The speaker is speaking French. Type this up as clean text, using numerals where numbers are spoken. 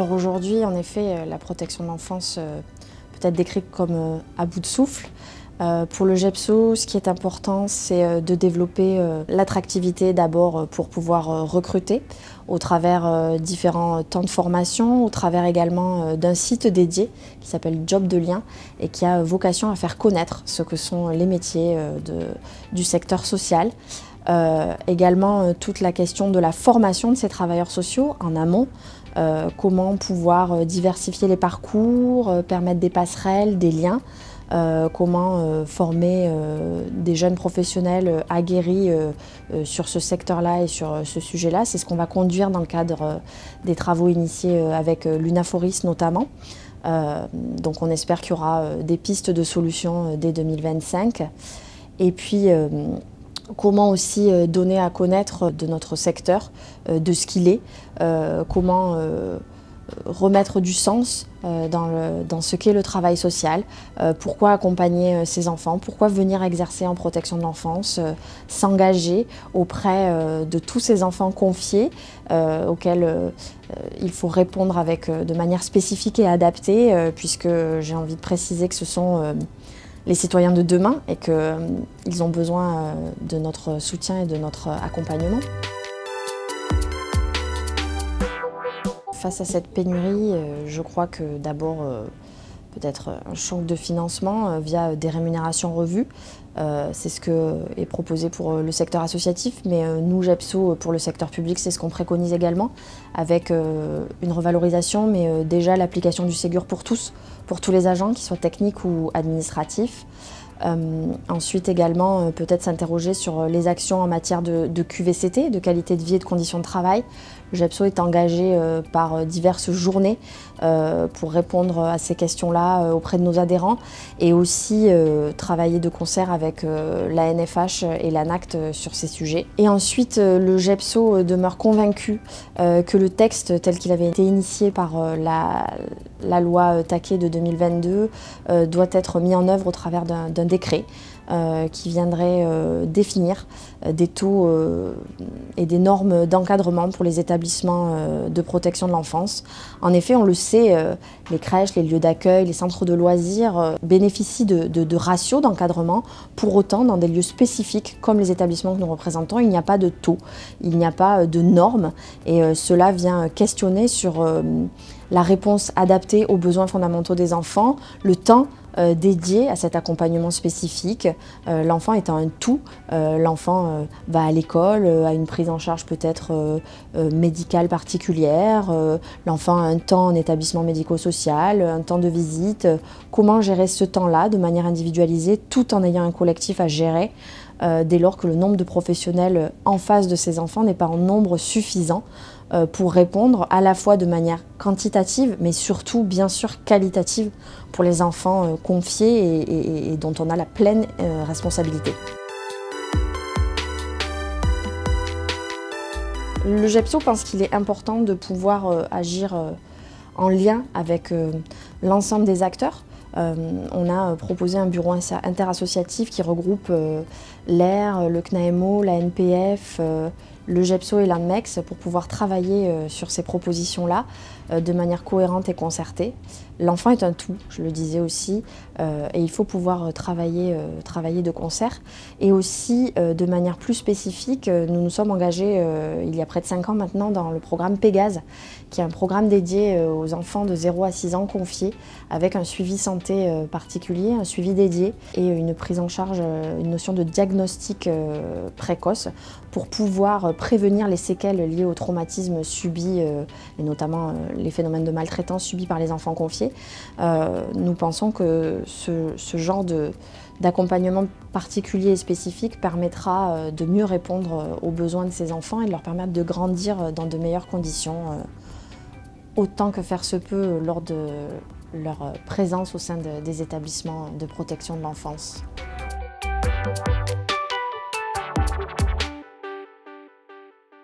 Alors aujourd'hui, en effet, la protection de l'enfance peut être décrite comme à bout de souffle. Pour le GEPSO, ce qui est important, c'est de développer l'attractivité d'abord pour pouvoir recruter au travers différents temps de formation, au travers également d'un site dédié qui s'appelle Job de Lien et qui a vocation à faire connaître ce que sont les métiers du secteur social. Également toute la question de la formation de ces travailleurs sociaux en amont, comment pouvoir diversifier les parcours, permettre des passerelles, des liens, comment former des jeunes professionnels aguerris sur ce secteur-là et sur ce sujet-là. C'est ce qu'on va conduire dans le cadre des travaux initiés avec l'UNAFORIS notamment. Donc on espère qu'il y aura des pistes de solutions dès 2025. Et puis comment aussi donner à connaître de notre secteur, de ce qu'il est, comment remettre du sens dans ce qu'est le travail social, pourquoi accompagner ces enfants, pourquoi venir exercer en protection de l'enfance, s'engager auprès de tous ces enfants confiés auxquels il faut répondre de manière spécifique et adaptée, puisque j'ai envie de préciser que ce sont les citoyens de demain et qu'ils ont besoin de notre soutien et de notre accompagnement. Face à cette pénurie, je crois que d'abord, peut-être un choc de financement via des rémunérations revues. C'est ce que est proposé pour le secteur associatif, mais nous, GEPSO, pour le secteur public, c'est ce qu'on préconise également, avec une revalorisation, mais déjà l'application du Ségur pour tous les agents, qu'ils soient techniques ou administratifs. Ensuite également, peut-être s'interroger sur les actions en matière de QVCT, de qualité de vie et de conditions de travail. Le GEPSO est engagé par diverses journées pour répondre à ces questions-là auprès de nos adhérents et aussi travailler de concert avec la NFH et l'ANACT sur ces sujets. Et ensuite, le GEPSO demeure convaincu que le texte tel qu'il avait été initié par la loi Taquet de 2022 doit être mis en œuvre au travers d'un décret qui viendrait définir des taux et des normes d'encadrement pour les établissements de protection de l'enfance. En effet, on le sait, les crèches, les lieux d'accueil, les centres de loisirs bénéficient de ratios d'encadrement. Pour autant, dans des lieux spécifiques comme les établissements que nous représentons, il n'y a pas de taux, il n'y a pas de normes et cela vient questionner sur la réponse adaptée aux besoins fondamentaux des enfants, le temps dédié à cet accompagnement spécifique. L'enfant étant un tout, l'enfant va à l'école, a une prise en charge peut-être médicale particulière, l'enfant a un temps en établissement médico-social, un temps de visite. Comment gérer ce temps-là de manière individualisée tout en ayant un collectif à gérer dès lors que le nombre de professionnels en face de ces enfants n'est pas en nombre suffisant pour répondre à la fois de manière quantitative, mais surtout bien sûr qualitative pour les enfants confiés et dont on a la pleine responsabilité. Le GEPSO pense qu'il est important de pouvoir agir en lien avec l'ensemble des acteurs. On a proposé un bureau interassociatif qui regroupe l'AIR, le CNAEMO, la NPF, le GEPSO et l'ANMEX pour pouvoir travailler sur ces propositions-là de manière cohérente et concertée. L'enfant est un tout, je le disais aussi, et il faut pouvoir travailler de concert. Et aussi, de manière plus spécifique, nous nous sommes engagés il y a près de 5 ans maintenant dans le programme Pégase, qui est un programme dédié aux enfants de 0 à 6 ans confiés, avec un suivi santé particulier, un suivi dédié et une prise en charge, une notion de diagnostic précoce pour pouvoir prévenir les séquelles liées au traumatisme subi, et notamment les phénomènes de maltraitance subis par les enfants confiés. Nous pensons que ce genre d'accompagnement particulier et spécifique permettra de mieux répondre aux besoins de ces enfants et de leur permettre de grandir dans de meilleures conditions, autant que faire se peut lors de leur présence au sein des établissements de protection de l'enfance.